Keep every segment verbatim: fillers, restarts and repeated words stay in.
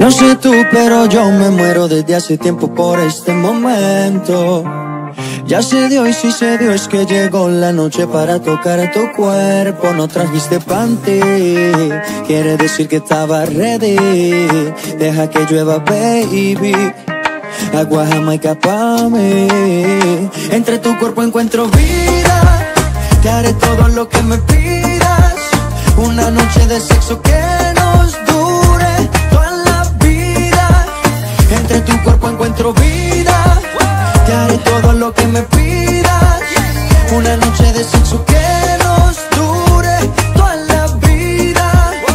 No sé tú, pero yo me muero desde hace tiempo por este momento. Ya se dio y si se dio es que llegó la noche para tocar tu cuerpo. No trajiste panty, quiere decir que estaba ready. Deja que llueva, baby. Agua jamaica pa' mí. Entre tu cuerpo encuentro vida. Te haré todo lo que me pidas. Una noche de sexo que nos dure toda la vida. Entre tu cuerpo encuentro vida. Te haré todo lo que me pidas. Una noche de sexo que nos dure toda la vida.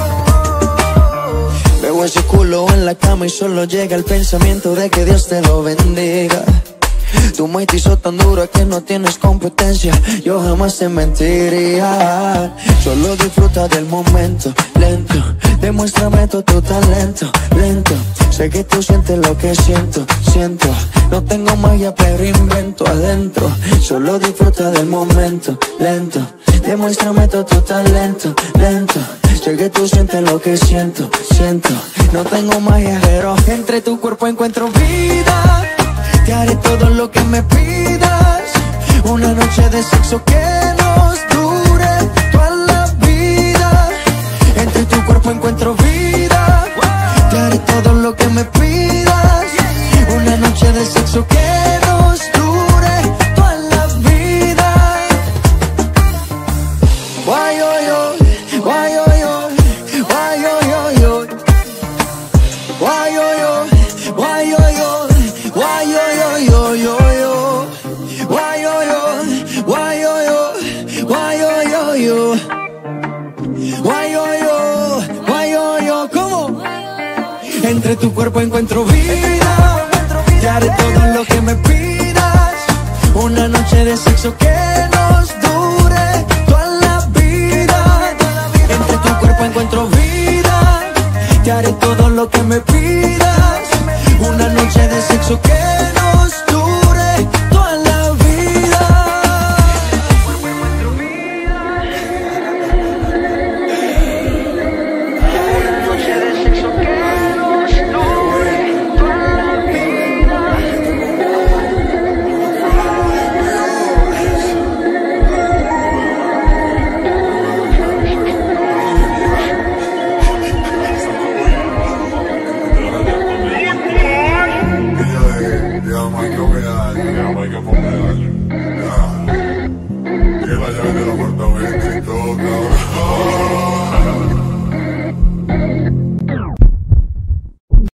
Veo ese culo en la cama y solo llega el pensamiento de que Dios te lo bendiga. Tu me hizo tan dura que no tienes competencia. Yo jamás te mentiría. Solo disfruta del momento, lento. Demuéstrame todo tu talento, lento. Sé que tú sientes lo que siento, siento. No tengo magia pero invento adentro. Solo disfruta del momento, lento. Demuéstrame todo tu talento, lento. Sé que tú sientes lo que siento, siento. No tengo magia pero entre tu cuerpo encuentro vida. Te haré todo lo que me pidas. Una noche de sexo que nos dure toda la vida. Entre tu cuerpo encuentro vida. Te haré todo lo que me pidas. Una noche de sexo que nos dure toda la vida. Guay, yo, yo, guay, yo, yo, guay, yo, yo, yo. Guay, yo, yo, guay, yo, yo. Why yo yo yo yo yo? Why yo yo? Why yo yo? Why yo yo yo? Why yo yo? Why yo yo? ¿Cómo? Entre tu cuerpo encuentro vida. Te haré todo lo que me pidas. Una noche de sexo que nos dure toda la vida. Entre tu cuerpo encuentro vida. Te haré todo lo que me pidas. Una noche de sexo que nos dure toda la vida. Una noche de sexo que nos dure toda la vida. Ya, Michael, ya, Michael, ponme